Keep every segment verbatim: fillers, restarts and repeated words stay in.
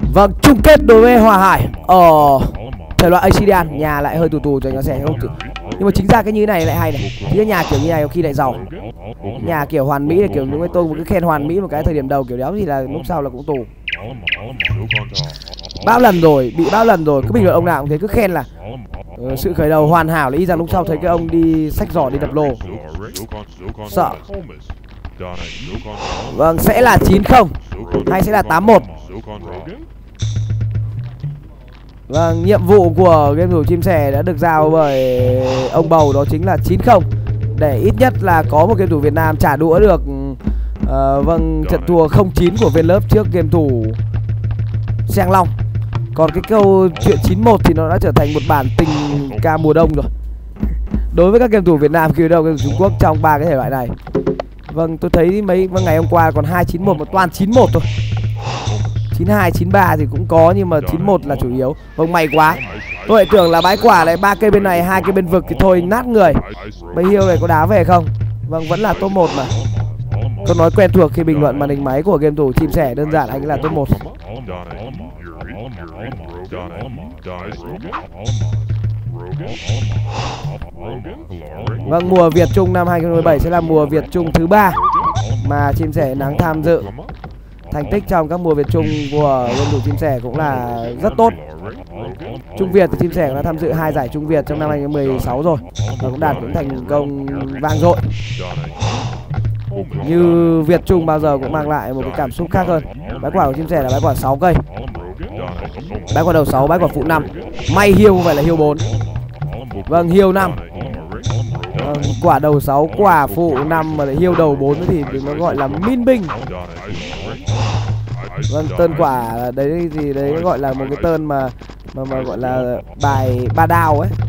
Vâng, chung kết đối với Hòa Hải ở thể loại a xê đê, nhà lại hơi tù tù cho nhỏ sẽ không tự. Nhưng mà chính ra cái như thế này lại hay này. Chứ nhà kiểu như này có khi lại giàu. Nhà kiểu hoàn mỹ là kiểu những cái tôi cứ khen hoàn mỹ một cái thời điểm đầu kiểu đéo gì là lúc sau là cũng tù. Bao lần rồi, bị bao lần rồi, cứ bình luận ông nào cũng thế, cứ khen là uh, sự khởi đầu hoàn hảo là y rằng lúc sau thấy cái ông đi xách giỏ đi đập lô. Sợ. Vâng, sẽ là chín không hay sẽ là tám một. Vâng, nhiệm vụ của game thủ chim sẻ đã được giao bởi ông bầu đó chính là chín không. Để ít nhất là có một game thủ Việt Nam trả đũa được uh, vâng trận thua không chín của VnLove trước game thủ Giang Long. Còn cái câu chuyện chín một thì nó đã trở thành một bản tình ca mùa đông rồi. Đối với các game thủ Việt Nam kia đâu game thủ Trung Quốc trong ba cái thể loại này. Vâng, tôi thấy mấy vâng, ngày hôm qua còn hai chín một một toàn chín một thôi. chín hai, chín ba thì cũng có nhưng mà chín một là chủ yếu. Vâng, may quá. Tôi lại tưởng là bãi quả này ba cây bên này, hai cây bên vực thì thôi nát người. Mấy hiêu này có đá về không? Vâng, vẫn là top một mà. Câu nói quen thuộc khi bình luận màn hình máy của game thủ chim sẻ đơn giản anh là top một. Vâng, mùa Việt Trung năm hai không một bảy sẽ là mùa Việt Trung thứ ba mà chim sẻ nắng tham dự. Thành tích trong các mùa Việt Trung của game thủ chim sẻ cũng là rất tốt. Trung Việt thì chim sẻ đã tham dự hai giải Trung Việt trong năm hai không một sáu rồi và cũng đạt những thành công vang dội. Như Việt Trung bao giờ cũng mang lại một cái cảm xúc khác hơn. Bãi quả của chim sẻ là bãi quả sáu cây. Bãi quả đầu sáu, bãi quả phụ năm. May hiêu không phải là hiêu bốn. Vâng, hiêu năm. Vâng, quả đầu sáu, quả phụ năm mà lại hiêu đầu bốn thì nó gọi là min binh. Vâng, tơn quả đấy thì đấy gọi là một cái tơn mà mà, mà gọi là bài ba đao ấy.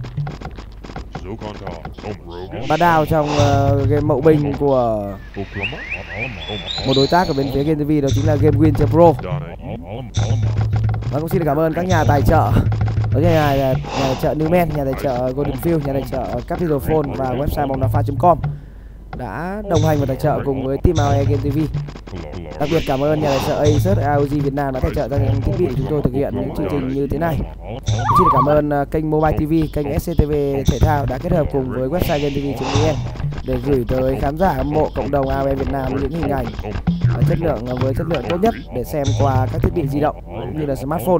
Ba đao trong uh, game mậu binh của một đối tác ở bên phía Game ti vi đó chính là Game Win Pro. Và cũng xin được cảm ơn các nhà tài trợ. Đó là nhà, nhà, nhà tài trợ Newman, nhà tài trợ Golden Field, nhà tài trợ Capital Phone và website bóng đá pha chấm com đã đồng hành và tài trợ cùng với team a o e Game ti vi. Đặc biệt cảm ơn nhà tài trợ Asus a o giê Việt Nam đã tài trợ cho những thiết bị để chúng tôi thực hiện những chương trình như thế này. Xin cảm ơn uh, kênh Mobile ti vi, kênh ét xê tê vê Thể thao đã kết hợp cùng với website game t v chấm vn để gửi tới khán giả hâm mộ cộng đồng a o e Việt Nam những hình ảnh uh, chất lượng uh, với chất lượng tốt nhất để xem qua các thiết bị di động cũng như là smartphone.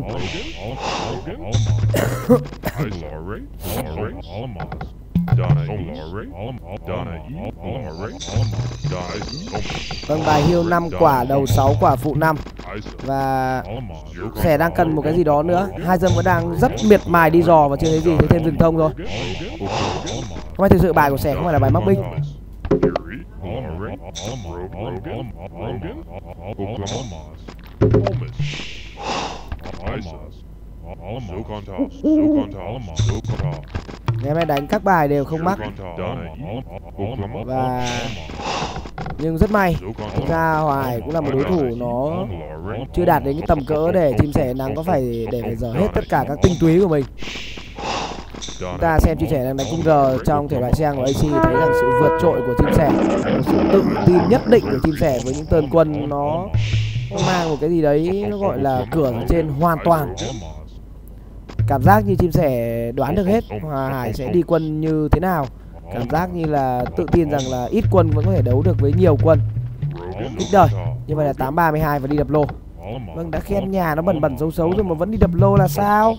Vâng, bài hiêu năm quả đầu sáu quả phụ năm. Và sẻ đang cần một cái gì đó nữa. Hai dâm vẫn đang rất miệt mài đi dò và chưa thấy gì, thấy thêm rừng thông thôi. Không phải thực sự bài của sẻ không phải là bài mắc binh. Ngày hôm nay đánh các bài đều không mắc. Và nhưng rất may, thực ra Hòa Hải cũng là một đối thủ nó chưa đạt đến cái tầm cỡ để chim sẻ nắng có phải để phải dở hết tất cả các tinh túy của mình. Chúng ta xem chim sẻ đang đánh cung R trong thể loại Giang của a xê thấy rằng sự vượt trội của chim sẻ, một sự tự tin nhất định của chim sẻ với những tơn quân nó mang một cái gì đấy nó gọi là cửa ở trên hoàn toàn. Cảm giác như chim sẻ đoán được hết Hòa Hải sẽ đi quân như thế nào. Cảm giác như là tự tin rằng là ít quân vẫn có thể đấu được với nhiều quân. Kích đời. Như vậy là tám ba mươi hai và đi đập lô. Vâng, đã khen nhà nó bẩn bẩn xấu xấu rồi mà vẫn đi đập lô là sao?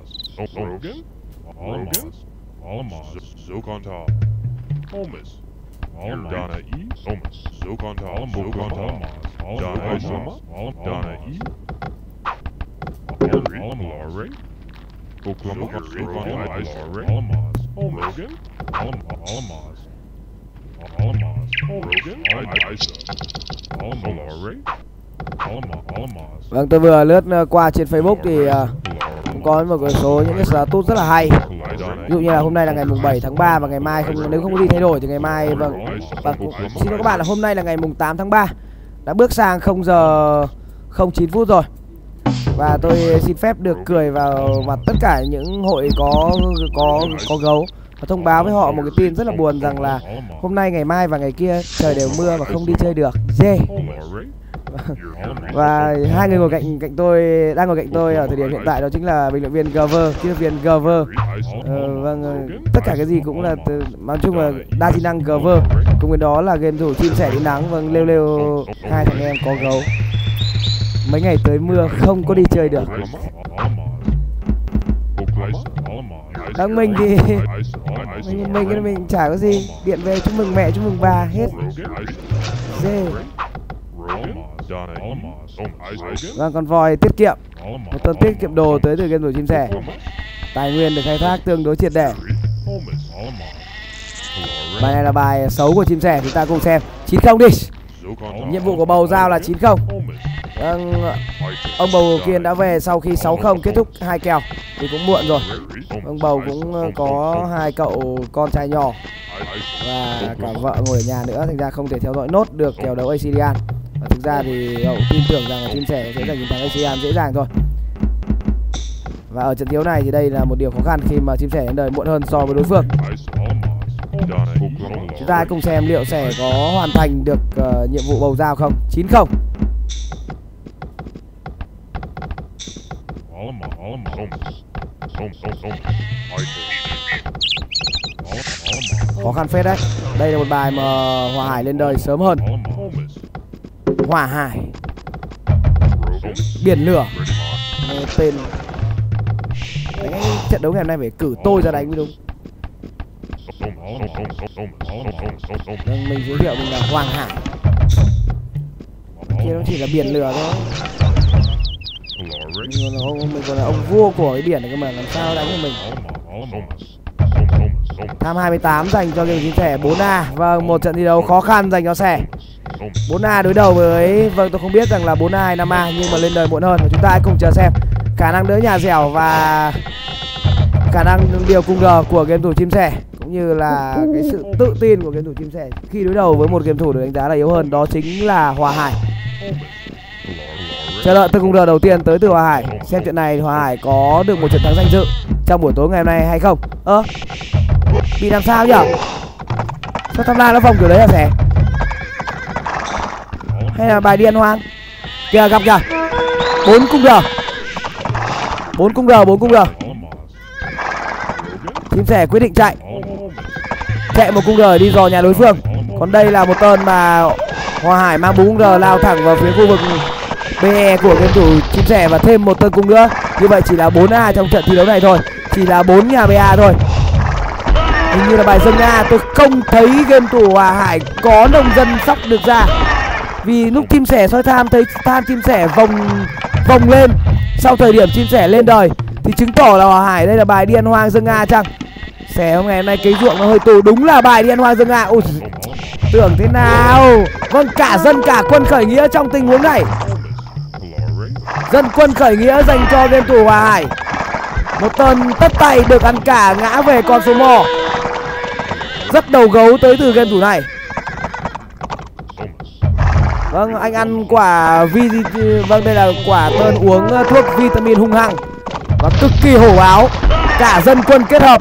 Vâng, tôi vừa lướt qua trên Facebook thì uh, cũng có một cái số những cái status rất là hay. Ví dụ như là hôm nay là ngày mùng bảy tháng ba và ngày mai không, nếu không có gì thay đổi thì ngày mai vâng. Và cũng, xin lỗi các bạn là hôm nay là ngày mùng tám tháng ba. Đã bước sang không giờ không chín phút rồi. Và tôi xin phép được cười vào mặt tất cả những hội có có có gấu và thông báo với họ một cái tin rất là buồn rằng là hôm nay, ngày mai và ngày kia trời đều mưa và không đi chơi được. Dê. Và hai người ngồi cạnh cạnh tôi đang ngồi cạnh tôi ở thời điểm hiện tại đó chính là bình luận viên Gover, kỹ thuật viên Gover. Ờ, vâng, tất cả cái gì cũng là từ, nói chung là đa chức năng Gover. Cùng với đó là game thủ chim sẻ đi nắng. Vâng, lêu lêu hai thằng em có gấu. Mấy ngày tới mưa không có đi chơi được. Đang mình thì mình mình mình chả có gì, điện về chúc mừng mẹ chúc mừng bà hết. Dê. Vâng, con voi tiết kiệm, một tuần tiết kiệm đồ tới từ game thủ chim sẻ. Tài nguyên được khai thác tương đối triệt để. Bài này là bài xấu của chim sẻ, chúng ta cùng xem. Chín không đi. Nhiệm vụ của bầu giao là chín không. Vâng, ông bầu Kiên đã về sau khi sáu không kết thúc hai kèo thì cũng muộn rồi. Ông bầu cũng có hai cậu con trai nhỏ và cả vợ ngồi ở nhà nữa, thành ra không thể theo dõi nốt được kèo đấu a xê an. Và thực ra thì cậu tin tưởng rằng là chim sẻ sẽ giành chiến thắng a xê an dễ dàng thôi. Và ở trận thiếu này thì đây là một điều khó khăn khi mà chim sẻ đến đời muộn hơn so với đối phương. Chúng ta hãy cùng xem liệu sẻ có hoàn thành được uh, nhiệm vụ bầu giao không. Chín không. Khó khăn phết đấy. Đây là một bài mà Hòa Hải lên đời sớm hơn. Hòa Hải, biển lửa, nghe tên. Đấy, trận đấu ngày hôm nay phải cử tôi ra đánh mới đúng. Vâng, mình giới thiệu mình là Hoàng Hải. Kia nó chỉ là biển lửa thôi. Mình còn là ông, mình còn là ông vua của cái biển này cơ mà, làm sao đánh được mình. Tham hai mươi tám dành cho game chim sẻ bốn A. Vâng, một trận thi đấu khó khăn dành cho sẻ. bốn A đối đầu với, vâng tôi không biết rằng là bốn A hay năm A, nhưng mà lên đời muộn hơn. Và chúng ta hãy cùng chờ xem khả năng đỡ nhà dẻo và khả năng điều cung R của game thủ chim sẻ, cũng như là cái sự tự tin của game thủ chim sẻ khi đối đầu với một game thủ được đánh giá là yếu hơn, đó chính là Hòa Hải. Chờ đợi từ cung R đầu tiên tới từ Hòa Hải. Xem trận này Hòa Hải có được một trận thắng danh dự trong buổi tối ngày hôm nay hay không. Ơ, bị làm sao nhở? Sao tham lam nó vòng kiểu đấy là sẻ? Hay là bài điên hoang? Kìa gặp kìa. Bốn cung R. Bốn cung R, bốn cung R. Chim sẻ quyết định chạy. Chạy một cung R đi dò nhà đối phương. Còn đây là một tên mà Hòa Hải mang bốn cung R lao thẳng vào phía khu vực bê e của game thủ chim sẻ và thêm một tên cung nữa. Như vậy chỉ là bốn A trong trận thi đấu này thôi. Chỉ là bốn nhà bê a thôi. Hình như là bài dân A. Tôi không thấy game thủ Hòa Hải có nông dân sóc được ra. Vì lúc chim sẻ soi tham thấy tham chim sẻ vòng vòng lên sau thời điểm chim sẻ lên đời thì chứng tỏ là Hòa Hải đây là bài đi ăn hoang dân A chăng? Sẻ hôm ngày hôm nay cái ruộng nó hơi tù, đúng là bài đi ăn hoang dân A. Ôi, tưởng thế nào? Vâng, cả dân cả quân khởi nghĩa trong tình huống này. Dân quân khởi nghĩa dành cho game thủ Hòa Hải. Một tên tất tay được ăn cả ngã về con số mò. Rất đầu gấu tới từ game thủ này. Vâng, anh ăn quả vi vâng đây là quả tên uống thuốc vitamin hung hăng và cực kỳ hổ báo. Cả dân quân kết hợp.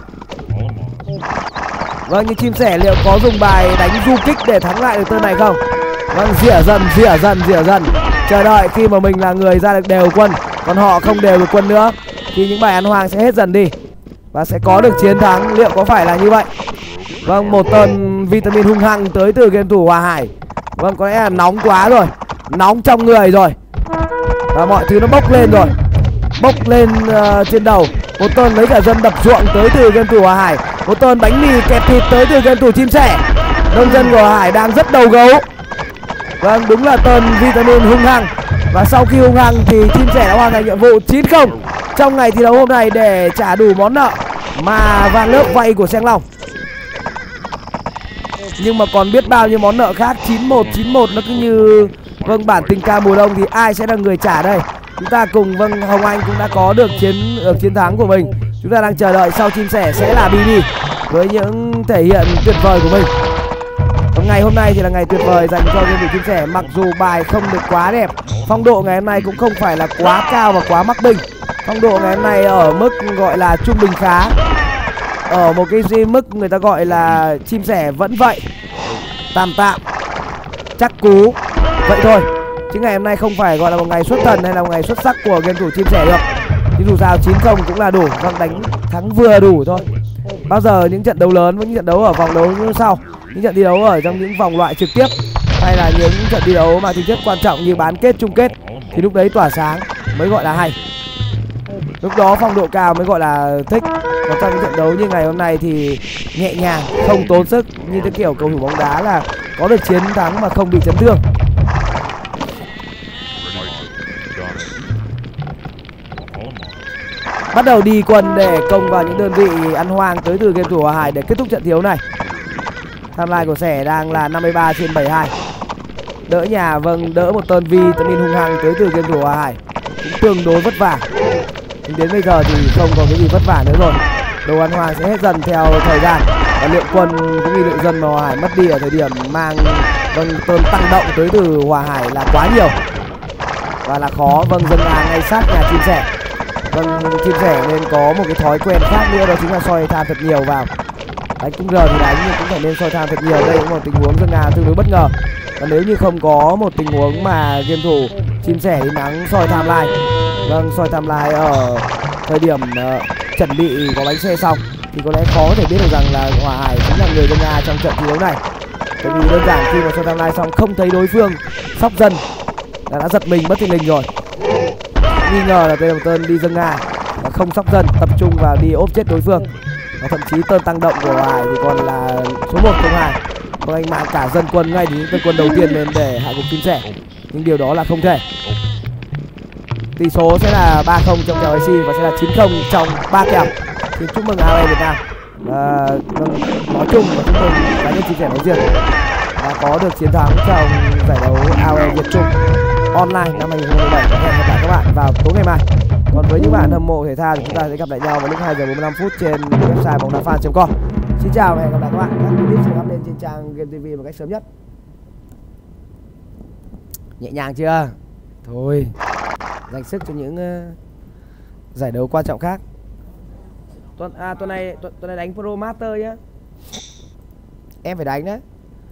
Vâng, nhưng chim sẻ liệu có dùng bài đánh du kích để thắng lại được tên này không? Vâng, rỉa dần, rỉa dần, rỉa dần. Chờ đợi khi mà mình là người ra được đều quân, còn họ không đều được quân nữa, thì những bài ăn hoang sẽ hết dần đi và sẽ có được chiến thắng. Liệu có phải là như vậy? Vâng, một tên vitamin hung hăng tới từ game thủ Hòa Hải. Vâng, có lẽ là nóng quá rồi, nóng trong người rồi và mọi thứ nó bốc lên rồi, bốc lên uh, trên đầu. Một tên lấy cả dân đập ruộng tới từ game thủ Hòa Hải. Một tên bánh mì kẹp thịt tới từ game thủ chim sẻ. Nông dân của Hòa Hải đang rất đầu gấu. Vâng, đúng là tên vitamin hung hăng. Và sau khi hung hăng thì chim sẻ đã hoàn thành nhiệm vụ chín không trong ngày thi đấu hôm nay để trả đủ món nợ mà vàng lớp vay của Seng Long. Nhưng mà còn biết bao nhiêu món nợ khác. Chín một, chín một nó cứ như vâng bản tình ca mùa đông thì ai sẽ là người trả đây? Chúng ta cùng vâng Hồng Anh cũng đã có được chiến được chiến thắng của mình. Chúng ta đang chờ đợi sau chim sẻ sẽ là bê bê với những thể hiện tuyệt vời của mình. Và ngày hôm nay thì là ngày tuyệt vời dành cho game thủ chim sẻ. Mặc dù bài không được quá đẹp, phong độ ngày hôm nay cũng không phải là quá cao và quá mắc bình. Phong độ ngày hôm nay ở mức gọi là trung bình khá, ở một cái mức người ta gọi là chim sẻ vẫn vậy, tạm tạm, chắc cú vậy thôi. chứ ngày hôm nay không phải gọi là một ngày xuất thần hay là một ngày xuất sắc của game thủ Chim Sẻ được. Nhưng dù sao chín không cũng là đủ, vâng, đánh thắng vừa đủ thôi. Bao giờ những trận đấu lớn với những trận đấu ở vòng đấu như sau, những trận thi đấu ở trong những vòng loại trực tiếp hay là những trận thi đấu mà tính chất quan trọng như bán kết, chung kết, thì lúc đấy tỏa sáng mới gọi là hay. Lúc đó phong độ cao mới gọi là thích. Còn trong những trận đấu như ngày hôm nay thì nhẹ nhàng, không tốn sức, như cái kiểu cầu thủ bóng đá là có được chiến thắng mà không bị chấn thương. Bắt đầu đi quân để công vào những đơn vị ăn hoang tới từ game thủ Hòa Hải để kết thúc trận thi đấu này. Timeline của Sẻ đang là năm mươi ba trên bảy mươi hai. Đỡ nhà, vâng, đỡ một tên vitamin hung hăng tới từ game thủ Hòa Hải cũng tương đối vất vả. Nhưng đến bây giờ thì không còn cái gì vất vả nữa rồi. Đồ ăn hoang sẽ hết dần theo thời gian, và lượng quân cũng như lượng dân mà Hòa Hải mất đi ở thời điểm mang, vâng, tên tăng động tới từ Hòa Hải là quá nhiều và là khó, vâng, dâng hàng ngay sát nhà Chim Sẻ. Vâng, Chim Sẻ nên có một cái thói quen khác nữa, đó chính là soi tham thật nhiều vào. Đánh cung R thì đánh nhưng cũng phải nên soi tham thật nhiều. Đây cũng là một tình huống dâng hàng tương đối bất ngờ. Và nếu như không có một tình huống mà game thủ Chim Sẻ đi nắng soi tham lai, vâng, soi tham lai ở thời điểm uh, chuẩn bị có bánh xe xong, thì có lẽ khó có thể biết được rằng là Hòa Hải chính là người dâng Nga trong trận thi đấu này. Bởi vì đơn giản khi mà soi tham lai xong không thấy đối phương sóc dân là đã giật mình bất thình lình rồi, nghi ngờ là đây là một tên đi dâng Nga và không sóc dân, tập trung vào đi ốp chết đối phương. Và thậm chí tên tăng động của Hòa Hải thì còn là số một không hai. Còn anh mang cả dân quân ngay đến dân quân đầu tiên lên để hạ gục Chim Sẻ, nhưng điều đó là không thể. Tỷ số sẽ là ba không trong kèo i xê và sẽ là chín không trong ba kèo. Xin chúc mừng a o e Việt Nam. À, vâng, nói chung và chúc mừng cá nhân Chim Sẻ nói riêng đã có được chiến thắng trong giải đấu a o e Việt Trung online năm hai nghìn không trăm mười bảy. Hẹn gặp lại các bạn vào tối ngày mai. Còn với những bạn hâm mộ thể thao thì chúng ta sẽ gặp lại nhau vào lúc hai giờ bốn mươi lăm phút trên website bóng đá fan chấm com. Xin chào và hẹn gặp lại các bạn. Các clip sẽ up lên trên trang Game ti vi một cách sớm nhất. Nhẹ nhàng chưa? Thôi, dành sức cho những uh, giải đấu quan trọng khác. Tuần à tuần này tuần, tuần này đánh Pro Master nhá. Em phải đánh đấy.